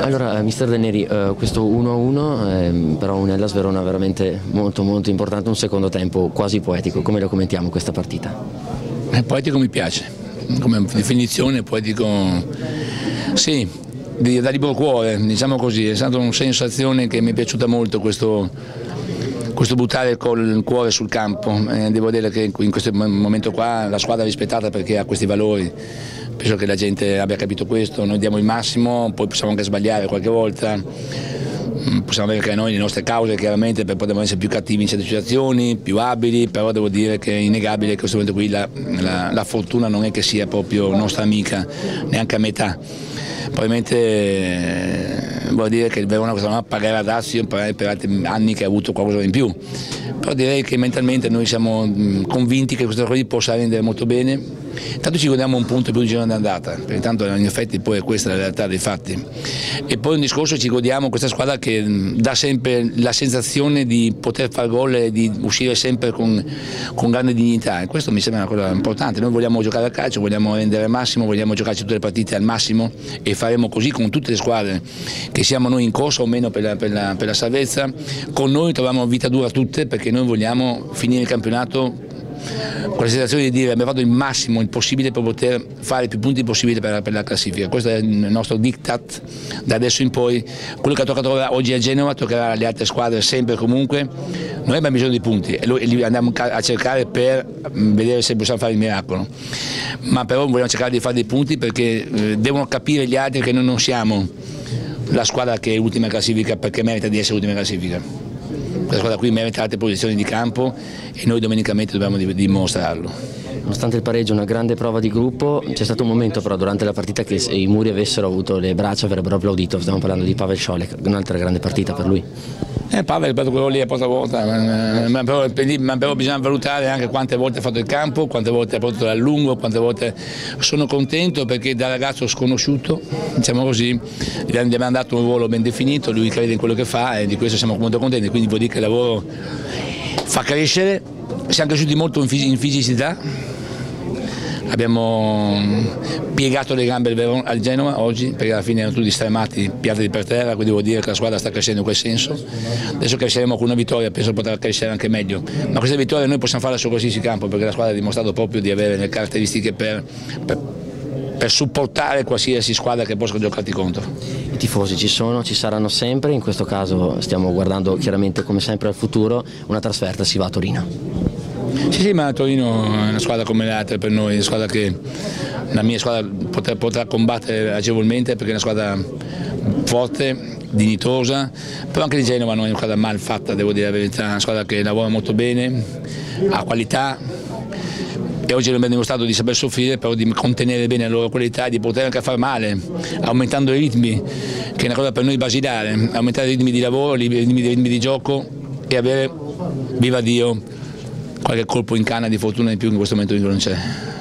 Allora, mister Del Neri, questo 1-1, però un Hellas Verona veramente molto importante, un secondo tempo quasi poetico. Come lo commentiamo questa partita? Poetico mi piace, come definizione poetico, sì, da libero cuore, diciamo così. È stata una sensazione che mi è piaciuta molto questo buttare il cuore sul campo. Devo dire che in questo momento qua la squadra è rispettata perché ha questi valori. Penso che la gente abbia capito questo, noi diamo il massimo, poi possiamo anche sbagliare qualche volta, possiamo avere anche noi le nostre cause chiaramente per poter essere più cattivi in certe situazioni, più abili, però devo dire che è innegabile che in questo momento qui la fortuna non è che sia proprio nostra amica, neanche a metà. Probabilmente vuol dire che il Verona quest'anno pagherà Lazio per altri anni che ha avuto qualcosa in più, però direi che mentalmente noi siamo convinti che questa cosa possa rendere molto bene. Intanto ci godiamo un punto più di giorno d'andata, perché tanto in effetti poi è questa la realtà dei fatti. E poi un discorso, ci godiamo questa squadra che dà sempre la sensazione di poter fare gol e di uscire sempre con grande dignità, e questo mi sembra una cosa importante. Noi vogliamo giocare a calcio, vogliamo rendere al massimo, vogliamo giocarci tutte le partite al massimo e faremo così con tutte le squadre, che siamo noi in corsa o meno per la salvezza. Con noi troviamo vita dura tutte, perché noi vogliamo finire il campionato con la sensazione di dire abbiamo fatto il massimo, il possibile per poter fare più punti possibile per la classifica. Questo è il nostro diktat da adesso in poi. Quello che ha toccato oggi a Genova toccherà alle altre squadre sempre e comunque. Noi abbiamo bisogno di punti e li andiamo a cercare per vedere se possiamo fare il miracolo, ma però vogliamo cercare di fare dei punti perché devono capire gli altri che noi non siamo la squadra che è ultima classifica perché merita di essere ultima classifica. Questa squadra qui merita altre posizioni di campo e noi domenicamente dobbiamo dimostrarlo. Nonostante il pareggio, una grande prova di gruppo, c'è stato un momento però durante la partita che se i muri avessero avuto le braccia avrebbero applaudito. Stiamo parlando di Pavel Šolek, un'altra grande partita per lui. Pavel ha fatto quello lì a porta vuota, ma però bisogna valutare anche quante volte ha fatto il campo, quante volte ha portato dal lungo, quante volte. Sono contento perché da ragazzo sconosciuto, diciamo così, gli abbiamo dato un ruolo ben definito, lui crede in quello che fa e di questo siamo molto contenti, quindi vuol dire che il lavoro fa crescere. Siamo cresciuti molto in fisicità. Abbiamo piegato le gambe al Genova oggi, perché alla fine erano tutti stremati, piatti per terra, quindi vuol dire che la squadra sta crescendo in quel senso. Adesso cresceremo con una vittoria, penso potrà crescere anche meglio, ma questa vittoria noi possiamo farla su qualsiasi campo, perché la squadra ha dimostrato proprio di avere le caratteristiche per supportare qualsiasi squadra che possa giocarti contro. I tifosi ci sono, ci saranno sempre, in questo caso stiamo guardando chiaramente come sempre al futuro, una trasferta si va a Torino. Sì, ma Torino è una squadra come le altre per noi, è una squadra che la mia squadra potrà combattere agevolmente perché è una squadra forte, dignitosa, però anche di Genova non è una squadra mal fatta, devo dire la verità, è una squadra che lavora molto bene, ha qualità e oggi abbiamo dimostrato di saper soffrire, però di contenere bene la loro qualità e di poter anche far male, aumentando i ritmi, che è una cosa per noi basilare, aumentare i ritmi di lavoro, i ritmi di gioco e avere, viva Dio, qualche colpo in canna di fortuna in più in questo momento non c'è.